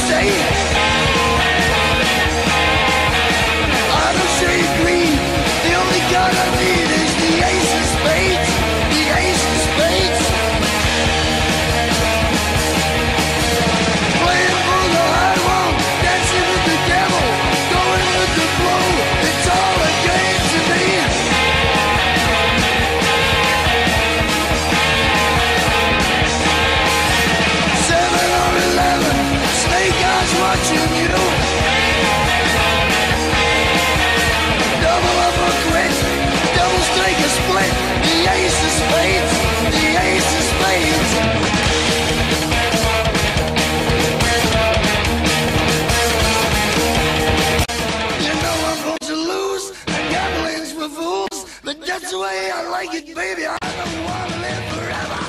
say. I don't say green. The only card I need is the ace of spades. The ace of spades. Playing for the high wall, dancing with the devil, going with the flow. It's all a game to me. Watching you double up or quit, double strike or split. The ace of spades, the ace of spades. You know I'm going to lose. The gambling's for fools, but that's the way I like it, baby. I don't want to live forever.